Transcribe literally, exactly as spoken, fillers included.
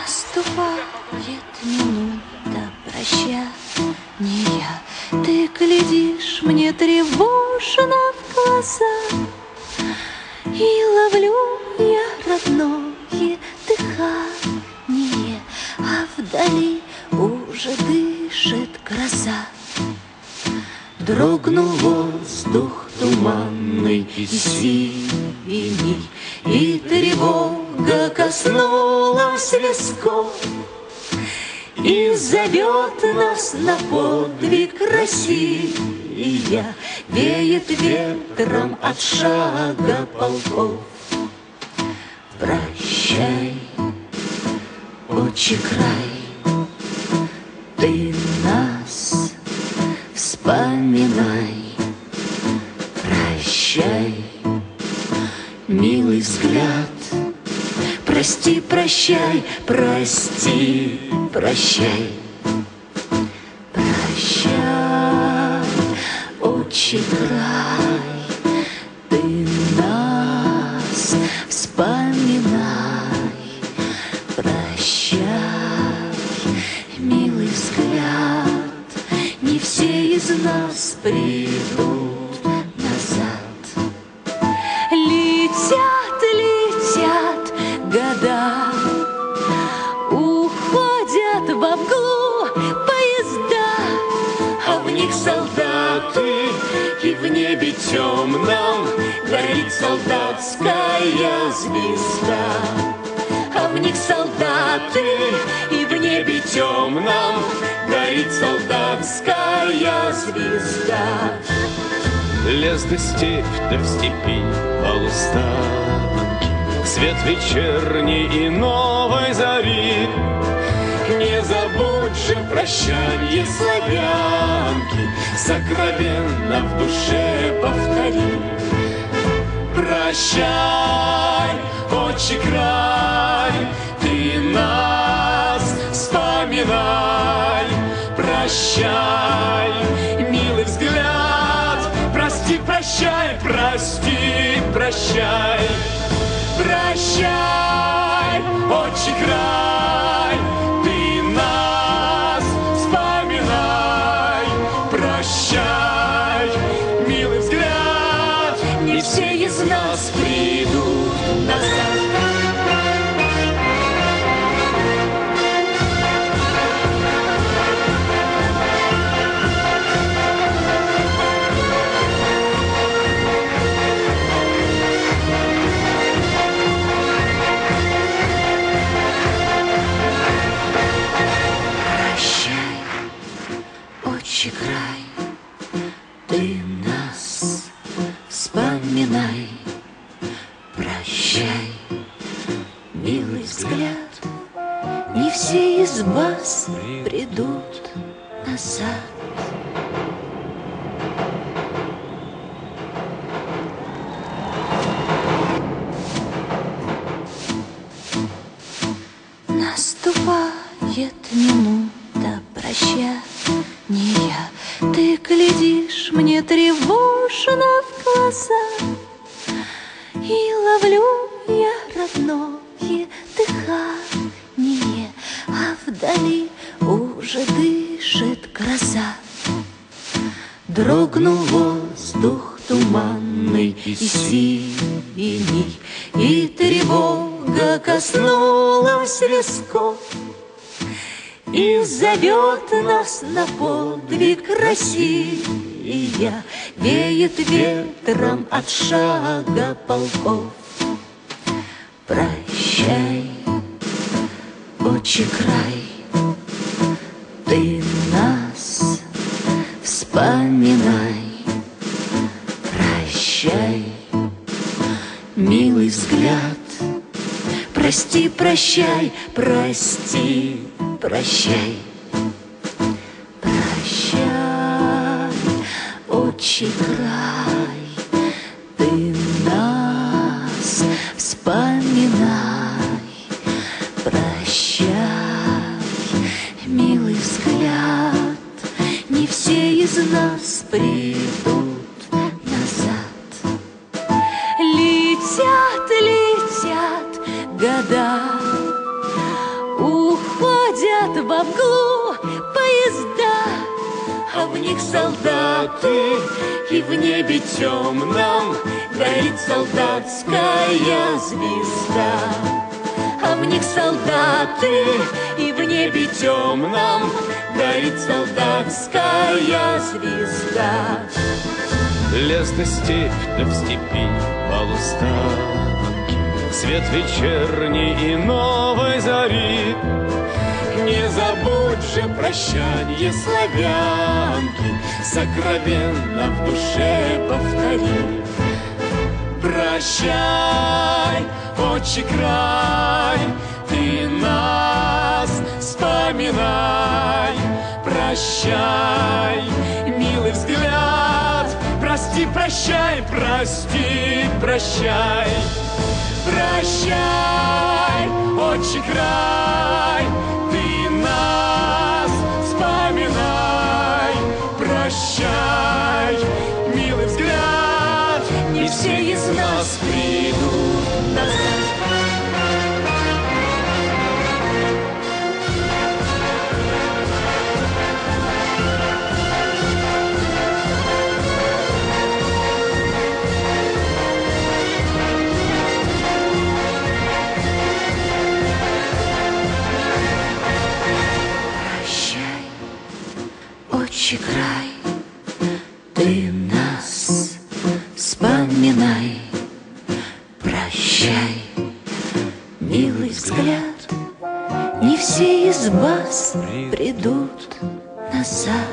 Наступает минута прощания, ты глядишь мне тревожно в глаза, и ловлю я родное дыхание, а вдали уже дышит гроза. Дрогнул воздух туманный и синий, и тревога коснулась висков, и зовет нас на подвиг Россия, веет ветром от шага полков. Прощай, отчий край, ты нас вспоминай. Прощай, милый взгляд, прости, прощай, прости, прощай. Прощай, отчий край, ты нас вспоминай. Прощай, милый взгляд, не все из нас придут назад. Летят, летят года, уходят во мглу поезда, а в них солдаты, и в небе темном горит солдатская звезда. А в них солдаты, и в небе темном горит солдатская звезда. Лес да степь, да в степи полустанок, свет вечерней и новой зари. Не забудь же прощанье славянки, сокровенно в душе повтори. Прощай, отчий край, ты нас вспоминай. Прощай, милый взгляд, прости, прощай, прости, прощай. Прощай, отчий край, ты нас вспоминай. Прощай, милый взгляд, не все из нас придут назад. Отчий край, ты нас вспоминай. Прощай, милый взгляд, не все из вас придут назад. Наступает минута прощания, ты глядишь мне тревожно в глаза, и ловлю я родное дыхание, а вдали уже дышит гроза. Дрогнул воздух туманный и синий, и тревога коснулась висков, и зовет нас на подвиг Россия, веет ветром от шага полков. Прощай, отчий край, ты нас вспоминай. Прощай, милый взгляд, прости, прощай, прости, прощай. Прощай, отчий край, ты нас вспоминай. Прощай, милый взгляд, не все из нас придут назад. Летят, летят года, в них солдаты, и в небе темном горит солдатская звезда. А в них солдаты, и в небе темном горит солдатская звезда. Лес да степь, да в степи полустанки, свет вечерний и новой зари. Не забудь же прощание славянки, сокровенно в душе повтори. Прощай, отчий край, ты нас вспоминай. Прощай, милый взгляд, прости, прощай, прости, прощай. Прощай, отчий край, ты нас вспоминай. Прощай, милый взгляд, не все из нас придут назад. Отчий край, ты нас вспоминай. Прощай, милый взгляд, не все из вас придут назад.